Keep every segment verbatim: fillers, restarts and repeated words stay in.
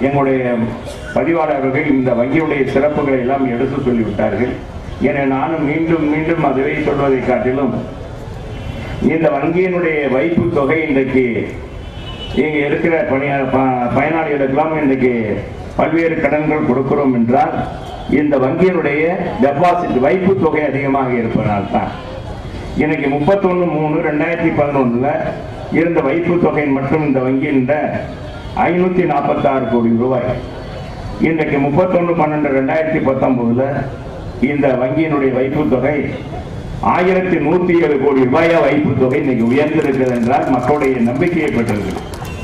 எங்களுடைய பதிவாளர்கள் இந்த வங்கியுடைய சிறப்புகளை எல்லாம் எடுத்து சொல்லிவிட்டார்கள். என நானும் மீண்டும் மீண்டும் அதுவே சொல்வதை காட்டிலும் இந்த வங்கியினுடைய வைப்பு தொகை இன்றைக்கு இங்கே இருக்கிற பணிய பயனாளிகளுக்கெல்லாம் இன்றைக்கு பல்வேறு கடன்கள் கொடுக்கிறோம் என்றால் இந்த வங்கியினுடைய டெபாசிட் வைப்பு தொகை அதிகமாக இருப்பதனால் தான். இன்னைக்கு முப்பத்தொன்னு மூணு ரெண்டாயிரத்தி பதினொன்னுல இருந்த வைப்பு தொகை மட்டும் இந்த வங்கியின் ஐநூத்தி நாற்பத்தி ஆறு கோடி ரூபாய். இன்றைக்கு முப்பத்தொன்னு பன்னெண்டு ரெண்டாயிரத்தி பத்தொன்பதுல இந்த வங்கியினுடைய வைப்பு தொகை ஆயிரத்தி நூத்தி ஏழு கோடி ரூபாயா வைப்பு தொகை இன்னைக்கு உயர்ந்திருக்கிறது என்றால் மக்களுடைய நம்பிக்கையை பெற்றிருக்கு.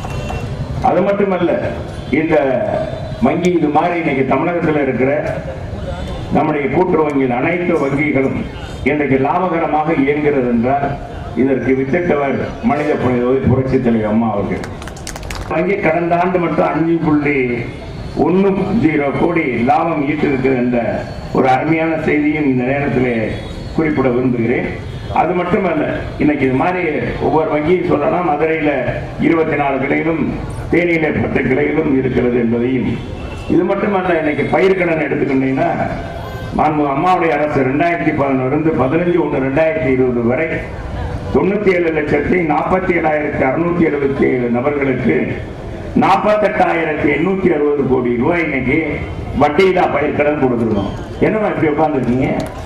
அது மட்டுமல்ல, இந்த வங்கி இது மாதிரி இன்னைக்கு தமிழகத்தில் இருக்கிற நம்முடைய கூட்டுறவு வங்கியில் அனைத்து வங்கிகளும் இன்றைக்கு லாபகரமாக இயங்குகிறது என்றால் இதற்கு வித்திட்டவர் மனித புரட்சி தலைவர் அம்மா அவர்கள். வங்கி கடந்த ஆண்டு மட்டும் அஞ்சு புள்ளி ஒன்னு ஜீரோ கோடி லாபம் ஈட்டிருக்கிறது என்ற ஒரு அருமையான செய்தியும் இந்த நேரத்தில் குறிப்பிட விரும்புகிறேன். அது மட்டுமல்ல, இன்னைக்கு இது மாதிரி ஒவ்வொரு வங்கியும் சொல்லலாம். மதுரையில் இருபத்தி நாலு கிளைகளும் தேனியில பத்து கிளைகளும் இருக்கிறது என்பதையும், இது மட்டுமல்ல, இன்னைக்கு பயிர்க்கடன் எடுத்துக்கிட்டீங்கன்னா அம்மாவுடைய அரசு ரெண்டாயிரத்தி பதினொன்று இருந்து பதினஞ்சு ஒன்று ரெண்டாயிரத்தி இருபது வரை தொண்ணூத்தி ஏழு லட்சத்தி நாற்பத்தி ஏழாயிரத்தி அறுநூத்தி எழுபத்தி ஏழு நபர்களுக்கு நாற்பத்தி எட்டாயிரத்தி எண்ணூத்தி அறுபது கோடி ரூபாய் இன்னைக்கு வட்டியில்லா பயிர்க்கடன் கொடுத்துருக்கோம். என்னமா இப்படி உட்காந்துருக்கீங்க?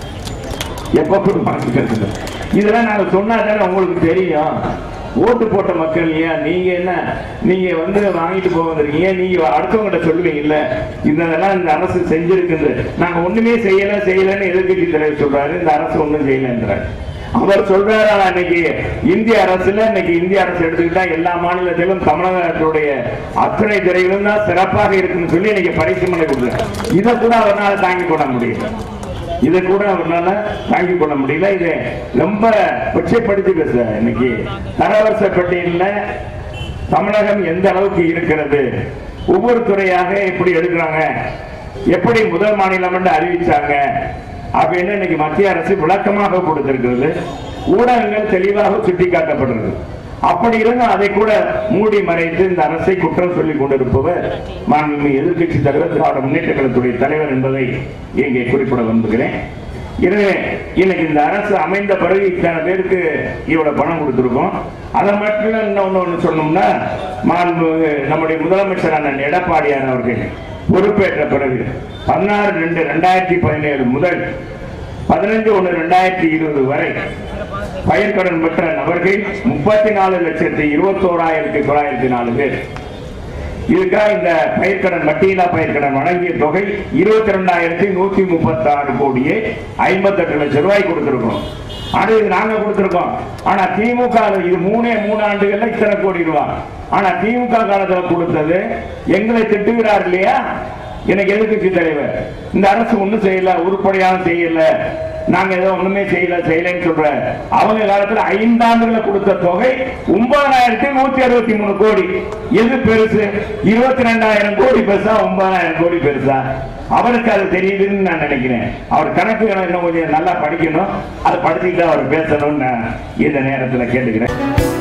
எப்ப கொடுப்பாங்க? இதெல்லாம் நாங்க சொன்னாதானே உங்களுக்கு தெரியும். ஓட்டு போட்ட மக்கள் இல்லையா? நீங்க என்ன நீங்க வந்து வாங்கிட்டு போக வந்திருக்கீங்க, நீங்க அடுத்தவங்கிட்ட சொல்லுவீங்கல்ல இதெல்லாம் இந்த அரசு செஞ்சிருக்குது. நாங்க ஒண்ணுமே செய்யல செய்யலன்னு எதிர்கட்சி தலைவர் சொல்றாரு, இந்த அரசு ஒண்ணும் செய்யலன்றாரு. அவர் சொல்றாரு அன்னைக்கு இந்திய அரசுல இன்னைக்கு இந்திய அரசு எடுத்துக்கிட்டா எல்லா மாநிலத்திலும் தமிழகத்துடைய அத்தனை துறைகளும் தான் சிறப்பாக இருக்குன்னு சொல்லி இன்னைக்கு பரிசு மனை கொடுக்குறாரு. இதை கூட அவரால் தாங்கி கொள்ள முடியல. இதை கூட அவரால் தாங்கிக் கொள்ள முடியல. இது ரொம்ப கொச்சைப்படுத்தி பேச இன்னைக்கு தரவரிசை பட்டியலில் தமிழகம் எந்த அளவுக்கு இருக்கிறது, ஒவ்வொரு துறையாக எப்படி எடுக்கிறாங்க, எப்படி முதல் மாநிலம் என்று அறிவிச்சாங்க அப்படின்னு இன்னைக்கு மத்திய அரசு விளக்கமாக கொடுத்திருக்கிறது. ஊடகங்கள் தெளிவாக சுட்டிக்காட்டப்படுகிறது. அப்படி இருந்தும் அதை கூட மூடி மறைத்து இந்த அரசை குற்றம் சொல்லிக் கொண்டிருப்பவர் மாண்புமிகு எதிர்கட்சி தலைவர் திராவிட முன்னேற்ற கழகத்துடைய தலைவர் என்பதை இங்கே குறிப்பிட விரும்புகிறேன். எனவே இன்னைக்கு இந்த அரசு அமைந்த பிறகு இத்தனை பேருக்கு இவ்வளவு பணம் கொடுத்திருக்கோம். அதை மட்டும் இன்னொன்னு ஒன்று சொன்னோம்னா, மாண்புமிகு நம்முடைய முதலமைச்சர் அண்ணன் எடப்பாடியார் அவர்கள் பொறுப்பேற்ற பிறகு பதினாறு ரெண்டு ரெண்டாயிரத்தி பதினேழு முதல் பதினஞ்சு ஒன்று ரெண்டாயிரத்தி இருபது வரை பயிர்க்கடன் பெற்ற நபர்கள் முப்பத்தி நாலு லட்சத்தி இருபத்தி ஓராயிரத்தி தொள்ளாயிரத்தி நாலு பேர். இதுக்காக இந்த பயிர்க்கடன் வட்டியில்லா பயிர்க்கடன் வழங்கிய தொகை இருபத்தி ரெண்டாயிரத்தி நூத்தி முப்பத்தி ஆறு கோடியே ஐம்பத்தி எட்டு லட்சம் ரூபாய் கொடுத்திருக்கோம். அது நாங்க கொடுத்திருக்கோம். ஆனா திமுக இது மூணே மூணு ஆண்டுகள்ல இத்தனை கோடி ரூபாய். ஆனா திமுக காலத்துல கொடுத்தது எங்களை திட்டுகிறார் இல்லையா எனக்கு எதிர்கட்சி தலைவர். இந்த அரசு ஒண்ணும் செய்யல, உருப்படியாக செய்யல, நாங்க ஏதோ ஒண்ணுமே செய்யல செய்யலன்னு சொல்ற. அவங்க காலத்துல ஐந்தாண்டுகளை கொடுத்த தொகை ஒன்பதாயிரத்தி நூத்தி அறுபத்தி மூணு கோடி. எது பெருசு? இருபத்தி ரெண்டாயிரம் கோடி பெருசா, ஒன்பதாயிரம் கோடி பெருசா? அவருக்கு அது தெரியுதுன்னு நான் நினைக்கிறேன். அவர் கணக்கு இன்னும் கொஞ்சம் நல்லா படிக்கணும். அதை படிச்சுக்கிட்டு அவர் பேசணும்னு இந்த நேரத்தில் கேட்டுக்கிறேன்.